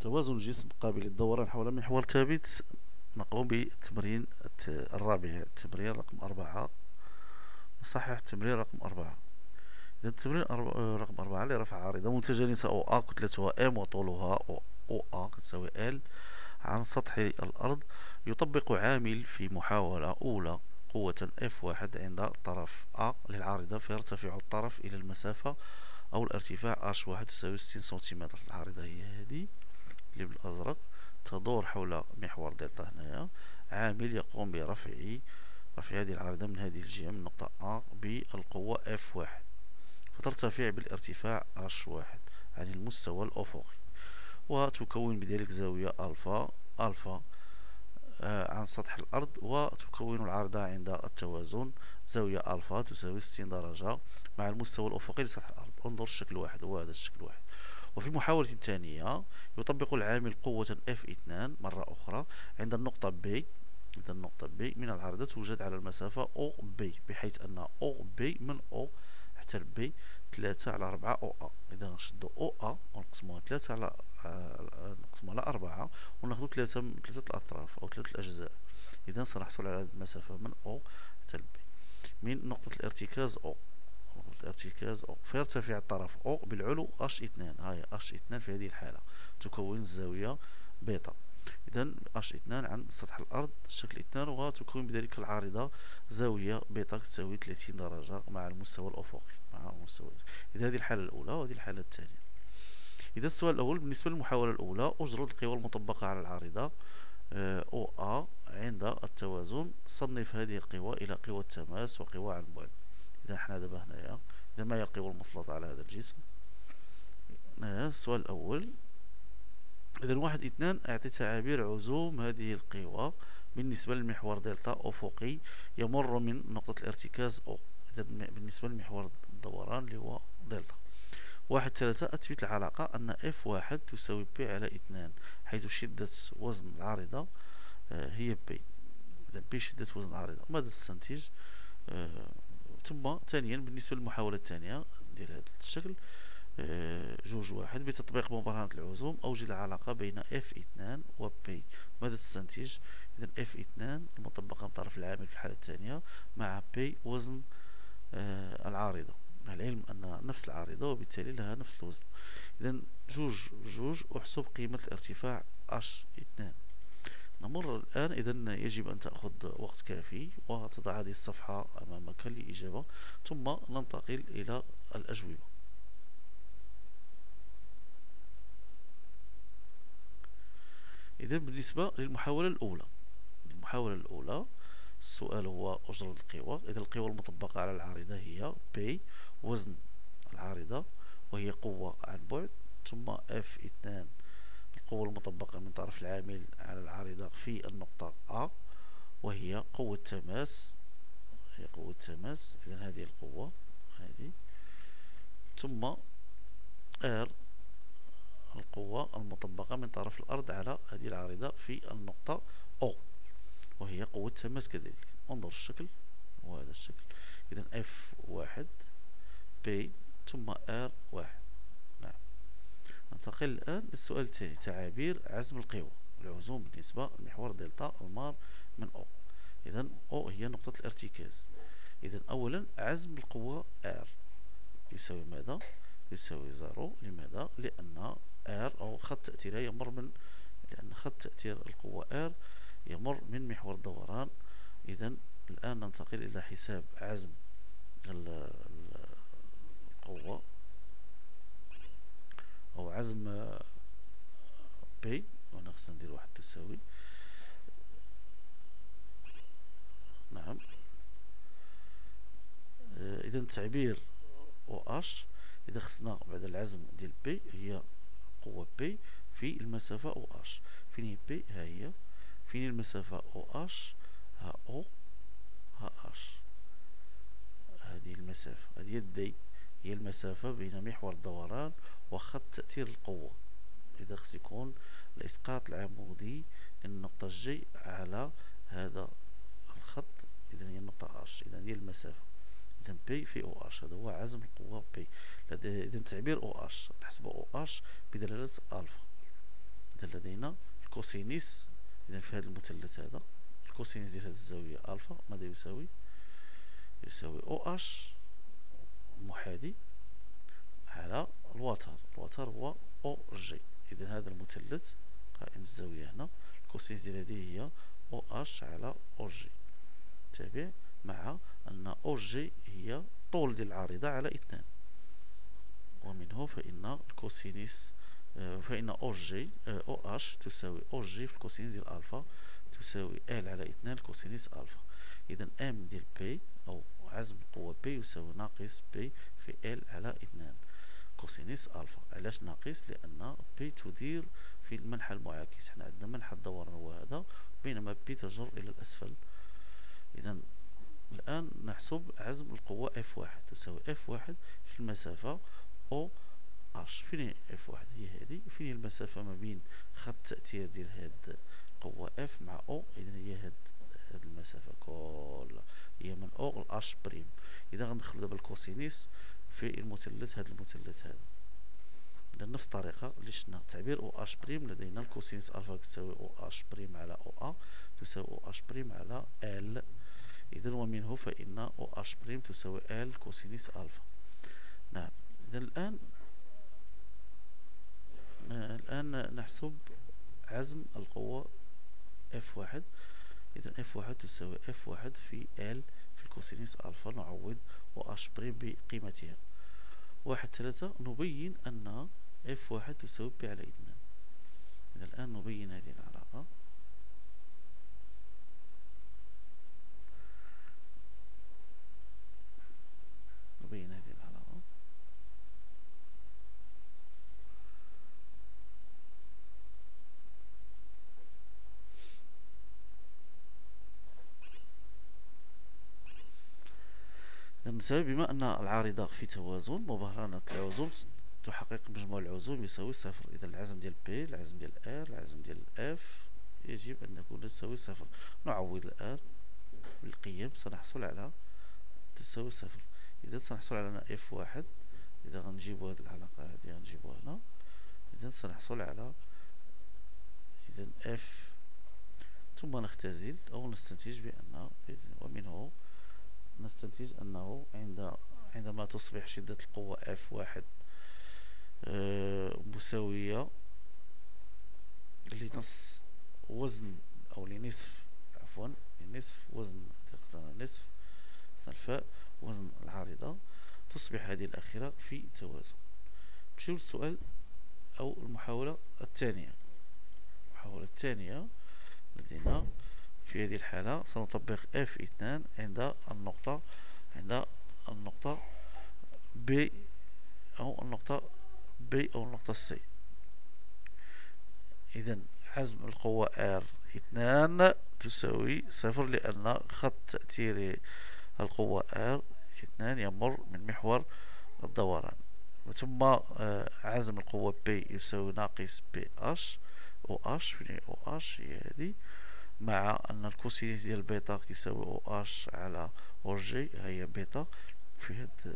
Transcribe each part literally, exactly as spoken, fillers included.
توازن الجسم قابل للدوران حول محور ثابت. نقوم بالتمرين الت- الرابع، التمرين رقم أربعة. نصحح التمرين رقم أربعة. إذا التمرين أرب- رقم أربعة لرفع عارضة متجانسة أو أ كتلتها ام وطولها أو أ تساوي ال عن سطح الأرض، يطبق عامل في محاولة أولى قوة اف واحد عند طرف أ للعارضة، فيرتفع الطرف إلى المسافة أو الارتفاع اش واحد تساوي ستين سنتيمتر. العارضة هي هذه اللي بالأزرق، تدور حول محور دلتا. هنايا عامل يقوم برفع رفع هذه العارضة من هذه الجهة من نقطة أ بالقوة اف واحد، فترتفع بالارتفاع اش واحد عن المستوى الأفقي، وتكون بذلك زاوية ألفا ألفا آه عن سطح الأرض، وتكون العارضة عند التوازن زاوية ألفا تساوي ستين درجة مع المستوى الأفقي لسطح الأرض. انظر الشكل واحد، وهذا الشكل واحد. وفي المحاولة الثانية يطبق العامل قوة اف اثنان مرة أخرى عند النقطة B. عند النقطة B من العارضة توجد على المسافة أو بي، بحيث أن أو بي من أو حتى البي ثلاثة على أربعة أو أ. إذا نشدو أو أ ونقسموها ثلاثة على آه نقسموها على أربعة وناخدو ثلاثة ثلاثة الأطراف أو ثلاثة الأجزاء. إذا سنحصل على المسافة من أو حتى البي من نقطة الارتكاز أو الارتكاز أو، فيرتفع الطرف أو بالعلو اش اثنان. هاي اش اثنان في هذه الحالة تكون الزاوية بيتا. إذا اش اثنان عن سطح الأرض شكل اثنان، وتكون بذلك العارضة زاوية بيتا تساوي ثلاثين درجة مع المستوى الأفقي مع المستوى. إذا هذه الحالة الأولى، وهذه الحالة الثانية. إذا السؤال الأول بالنسبة للمحاولة الأولى، أجرد القوى المطبقة على العارضة أو أ عند التوازن. صنف هذه القوى إلى قوى تماس وقوى عن بعد. إذا حنا دابا هنايا، إذا ما هي القوى المسلطة على هذا الجسم؟ السؤال الأول، إذا واحد اثنان أعطي تعابير عزوم هذه القوى بالنسبة للمحور دلتا أفقي يمر من نقطة الارتكاز أو. إذا بالنسبة لمحور الدوران اللي هو دلتا. واحد ثلاثة، أثبت العلاقة أن اف واحد تساوي بي على اثنان، حيث شدة وزن العارضة هي بي. إذا بي شدة وزن العارضة. ماذا تستنتج؟ آه ثم ثانيا بالنسبة للمحاولة الثانية ندير هذا الشكل آه جوج واحد، بتطبيق مبرهنة العزوم أوجد العلاقة بين اف اثنان و بي. ماذا تستنتج؟ إذا اف اثنان المطبقة من طرف العامل في الحالة الثانية مع بي وزن آه العارضة، مع العلم أن نفس العارضة وبالتالي لها نفس الوزن. إذا جوج جوج أحسب قيمة الارتفاع اش اثنان. نمر الآن. إذا يجب أن تأخذ وقت كافي وتضع هذه الصفحة أمامك للإجابة، ثم ننتقل إلى الأجوبة. إذا بالنسبة للمحاولة الأولى، المحاولة الأولى السؤال هو أجرة القوى. إذا القوى المطبقة على العارضة هي P وزن العارضة وهي قوة عن بعد، ثم اف اثنان القوة المطبقة من طرف العامل على العارضة في النقطة A وهي قوة تماس، هي قوة تماس. إذا هذه القوة هذه، ثم R القوة المطبقة من طرف الأرض على هذه العارضة في النقطة O وهي قوة تماس كذلك. انظر الشكل وهذا الشكل. إذا اف واحد بي ثم ار واحد. نعم. ننتقل الآن للسؤال الثاني، تعابير عزم القوى العزوم بالنسبة لمحور دلتا المار من أو. إذا أو هي نقطة الارتكاز. إذا أولا عزم القوة R يساوي ماذا؟ يساوي زيرو. لماذا؟ لأن R أو خط تأثيرها يمر من، لأن خط تأثير القوة R يمر من محور الدوران. إذا الآن ننتقل إلى حساب عزم القوة أو عزم P. وأنا خصنا ندير واحد تساوي. نعم. إذا تعبير او اش، إذا خصنا بعد العزم ديال بي هي قوة بي في المسافة او اش. فين هي بي؟ ها هي. فين المسافة او اش؟ ها او ها اش. هذه المسافة، هذه الدي هي المسافة بين محور الدوران وخط تأثير القوة. إذا خص يكون الإسقاط العمودي للنقطة جي على هذا الخط. إذا هي النقطة اش، إذا هي المسافة. إذا بي في او اش، هذا هو عزم القوة بي. إذا تعبير او اش نحسب او اش بدلالة ألفا. إذا لدينا الكوسينيس، إذا في هذا المثلث هذا الكوسينيس ديال هذه الزاوية ألفا ماذا يساوي؟ يساوي أو أش محاذي على الوتر. الوتر هو أو جي. إذا هذا المثلث قائم الزاوية هنا الكوسينيس ديال هذه هي أو أش على أو جي، تابع مع أن أو جي هي طول ديال العارضة على اثنان، ومنه فإن الكوسينيس فإن أو جي أو أش تساوي أو جي في الكوسينيس ديال ألفا تساوي ال على اثنان كوسينيس ألفا. إذا ام ديال بي أو عزم القوة بي يساوي ناقص بي في ال على اثنان كوسينيس ألفا. علاش ناقص؟ لأن بي تدير في المنحى المعاكس، حنا عندنا منحى الدوران هو هذا، بينما بي تجر إلى الأسفل. إذا الآن نحسب عزم القوة اف واحد تساوي اف واحد في المسافة او اش. فين اف واحد؟ هي هذه. فين المسافة ما بين خط التأثير ديال هاد القوة اف مع او؟ إذا هي هاد هاد المسافة كلها هي من او لاش بريم. إذا غندخل دابا الكوسينيس في المثلث، هاد المثلث هذا بنفس الطريقة اللي شفنا تعبير او اش بريم، لدينا الكوسينيس الفا تساوي او اش بريم على او ا تساوي او اش بريم على ال. إذا ومنه فإن او اش بريم تساوي ال كوسينيس الفا. نعم. إذا الآن الآن نحسب عزم القوة اف واحد. إذا اف واحد تساوي اف واحد في ال في الكوسينيس الفا، نعوض او اش بريم بقيمتها واحد ثلاثة. نبين أن اف واحد تساوي بي على اثنان. إذا الآن نبين هذه العلاقة. نبين هذه العلاقة. نساوي بما أن العارضة في توازن، مبهرنة العزوم تحقق مجموع العزوم يساوي صفر. إذا العزم ديال بي، العزم ديال ار، العزم ديال اف يجب أن يكون يساوي صفر. نعوض الآن بالقيم سنحصل على تساوي صفر. إذا سنحصل على اف واحد. إذا غنجيبو هاد العلاقة هادي غنجيبوها هنا. إذا سنحصل على إذا اف، ثم نختزل أو نستنتج بأن ومنه نستنتج أنه عند عندما تصبح شدة القوة اف واحد آه مساوية لنص وزن أو لنصف عفوا لنصف وزن نصف الفاء وزن العارضة، تصبح هذه الأخيرة في توازن. نمشيو للسؤال أو المحاولة الثانية. المحاولة الثانية لدينا في هذه الحالة سنطبق اف اثنان عند النقطة عند النقطة B أو النقطة B أو النقطة C. إذا عزم القوة R اثنان تساوي صفر، لأن خط تأثير القوة R اثنان يمر من محور الدوران. ثم عزم القوة B يساوي ناقص بي اش او اش. فين او اش؟ هي هذه، مع أن الكوسينيس ديال بيتا يساوي او اش على او جي، هي بيتا في هاد.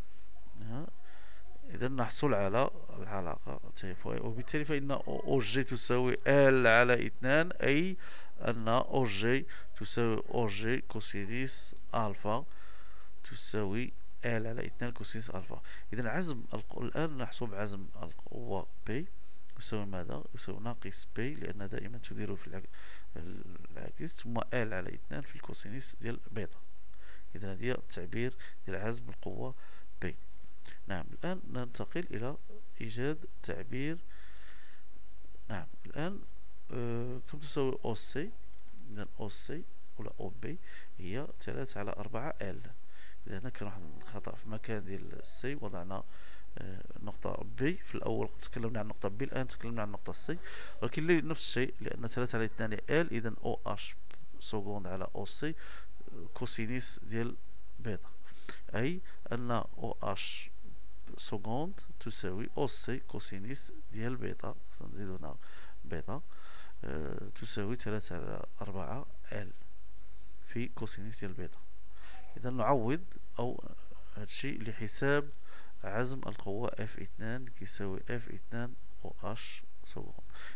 إذا نحصل على العلاقة، وبالتالي فإن او جي تساوي ال على اثنان، أي أن او جي تساوي او جي كوسينيس ألفا تساوي ال على اثنان كوسينيس ألفا. إذا عزم الآن نحسب عزم القوة بي يساوي ماذا؟ يساوي ناقص بي، لأن دائما تدير في العكس، ثم ال على اثنان في الكوسينيس ديال بيتا. إذا هذا التعبير ديال عزم القوة بي. نعم. الآن ننتقل إلى إيجاد تعبير. نعم. الآن آه كم تساوي أو سي؟ إذا أو سي ولا أو بي هي ثلاثة على أربعة ال. إذا هنا كان واحد الخطأ في مكان ديال سي، وضعنا آه نقطة بي في الأول، تكلمنا عن نقطة بي، الآن تكلمنا عن نقطة سي، ولكن نفس الشيء، لأن ثلاثة على اثنان ال. إذا أو اش سكوند على أو سي كوسينيس ديال بيتا، أي أن أو اش سكوند تساوي أو سي كوسينيس ديال بيتا، خصنا نزيدو هنا بيتا أه تساوي ثلاثة على أربعة ال في كوسينيس ديال بيتا. إذا نعوض أو هادشي لحساب عزم القوة اف اثنان كيساوي اف اثنان او اش سكوند.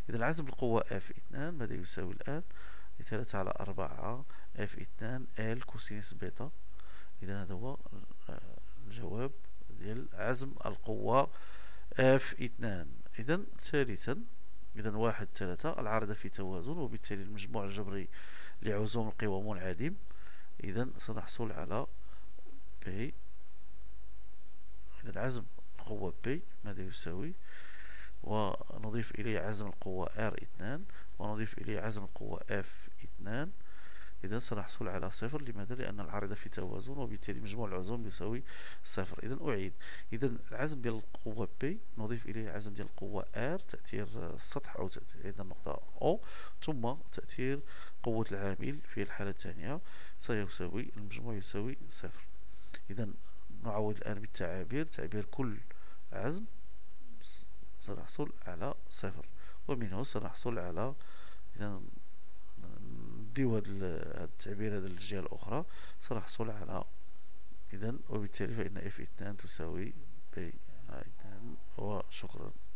إذا العزم القوة اف اثنان ماذا يساوي الآن؟ ثلاثة على أربعة اف اثنان ال كوسينوس بيتا. إذا هذا هو الجواب ديال عزم القوة اف اثنان. إذا ثالثا، إذا واحد ثلاثة العارضة في توازن، وبالتالي المجموع الجبري لعزوم القوى منعدم. إذا سنحصل على بي. إذا عزم القوة بي ماذا يساوي؟ ونضيف إليه عزم القوة ار اثنان، ونضيف إليه عزم القوة اف اثنان. إذا سنحصل على صفر. لماذا؟ لأن العارضة في توازن، وبالتالي مجموع العزوم يساوي صفر. إذا أعيد. إذا العزم ديال القوة بي نضيف إليه عزم ديال القوة ار، تأثير السطح أو تأثير النقطة أو، ثم تأثير قوة العامل في الحالة الثانية سيساوي المجموع يساوي صفر. إذا نعوض الآن بالتعابير. تعبير كل عزم سنحصل على صفر، ومنه سنحصل على، إذا نديو هاد التعبير هذا للجهة الأخرى، سنحصل على، إذا وبالتالي فإن اف اثنان تساوي بي. وشكرا.